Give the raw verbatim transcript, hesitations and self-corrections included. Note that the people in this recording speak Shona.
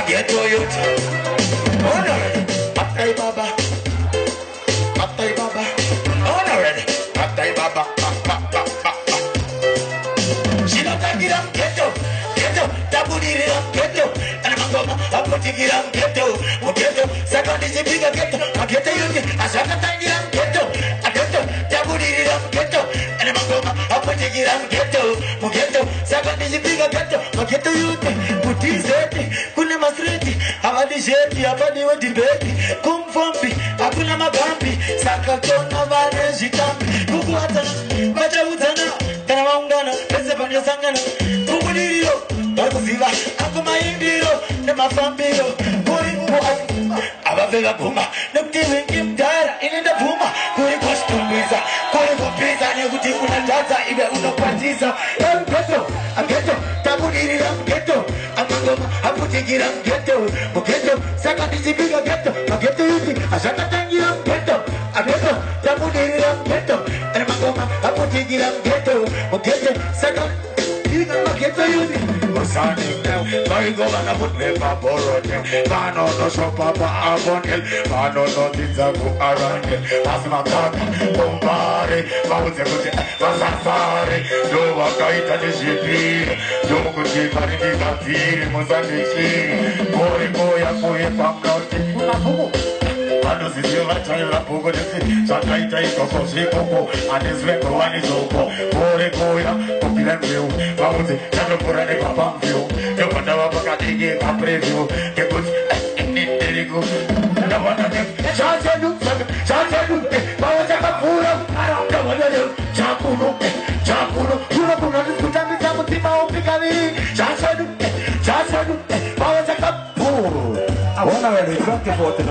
maghetto youth. Oh no ready, Matai Baba, Matai Baba. Oh no ready, Matai Baba. She don't take it up, ghetto, ghetto. Tabudi it up, ghetto. And I'm gonna up put it up, ghetto, ghetto. Second is a bigger ghetto, maghetto youth. I shall not take it up, ghetto, ghetto. Tabudi it up, ghetto. And I'm gonna up put it up, ghetto, ghetto. Second is a bigger ghetto, maghetto youth. Put it kuna masreti abadi jeti abadi wa dibeti kumfambi hakuna magambi sakatona vane zitambi kuku hatana macha utana kana maungana pese panya sangana kuku nilio bakuziva akuma indiro ne mafambiro kuri kuku abavela buma nuktiwe kimdara inenda buma kuri kushtumbiza kuri kupiza ni kuti kuna data ibe unakwatiza ghetto ghetto tabudiri ghetto amangoma aputingira ghetto ghetto second is bigger ghetto ghetto yuti ashaka tangira ghetto ghetto tabudiri ghetto amangoma aputingira ghetto ghetto second bigger ghetto yuti Osani now my governor would never borrow them Mano no shop papa abonel Mano no tizaku arangel Asma kaka bombare Mauze kuti vasafare Do wakaita nishipiri Do kuti kari nikatiri Mozambique Kore koya koye pamnauti Unafumu Ano sisiva chaila pugo desi Chakaita ikoko shikoko Anisveko wanizoko Kore koya Kopila mbiu Mauze Chano kurane papa mbiu Yopanda wapakatigi kapreview Kekuti Nitiriku Nawana dem Chance nuke Chance nuke Mauze kapura Nawana dem Chakuno Chakuno Kuna kuna Kutami samu tima upikali Chance nuke Chance nuke Mauze kapura I wanna really drunk about it.